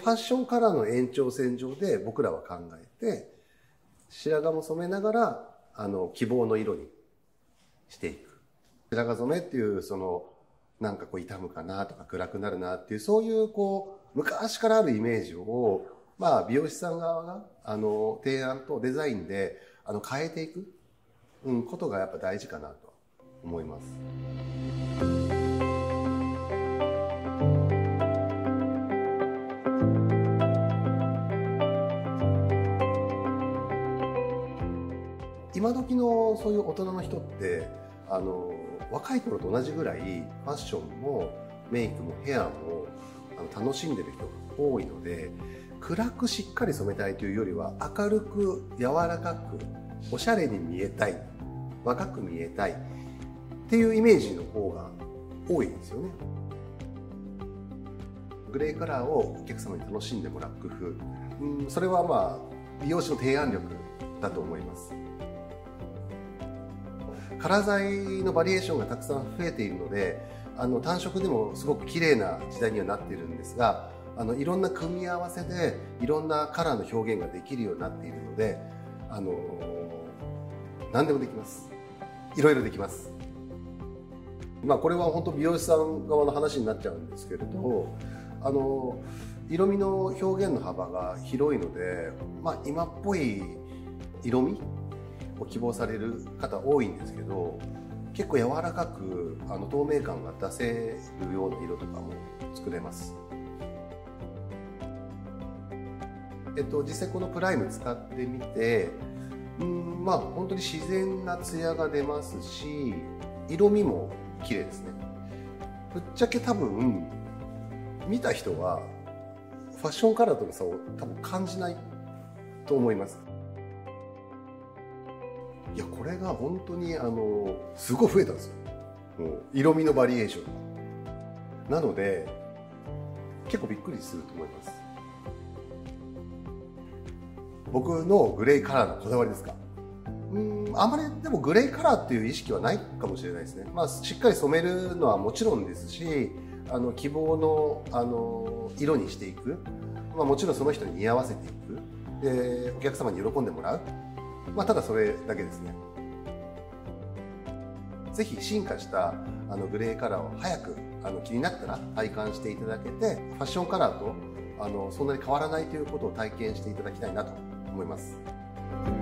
ァッションカラーの延長線上で僕らは考えて、白髪も染めながら希望の色にしていく。白髪染めっていうなんかこう傷むかなとか暗くなるなっていうそういう昔からあるイメージを美容師さん側が提案とデザインで変えていく、ことがやっぱ大事かなと思います。今時のそういう大人の人って若い頃と同じぐらいファッションもメイクもヘアも楽しんでる人が多いので、暗くしっかり染めたいというよりは明るく柔らかくおしゃれに見えたい、若く見えたいっていうイメージの方が多いんですよね。グレーカラーをお客様に楽しんでもらう工夫、それは美容師の提案力だと思います。カラー剤のバリエーションがたくさん増えているので、単色でもすごく綺麗な時代にはなっているんですが、いろんな組み合わせでいろんなカラーの表現ができるようになっているので、何でもできます。いろいろできます。これは本当美容師さん側の話になっちゃうんですけれど、色味の表現の幅が広いので、今っぽい色味を希望される方多いんですけど、結構柔らかく透明感が出せるような色とかも作れます。実際このプライム使ってみて、本当に自然なツヤが出ますし、色味も綺麗ですね。ぶっちゃけ多分見た人はファッションカラーとの差を多分感じないと思います。いや、これが本当にすごい増えたんですよ、色味のバリエーションなので結構びっくりすると思います。僕のグレーカラーのこだわりですか。あまりでもグレーカラーっていう意識はないかもしれないですね。しっかり染めるのはもちろんですし、希望の色にしていく、もちろんその人に似合わせていく、でお客様に喜んでもらう、ただそれだけですね。ぜひ進化したグレーカラーを早く気になったら体感していただけて、ファッションカラーとそんなに変わらないということを体験していただきたいなと思います。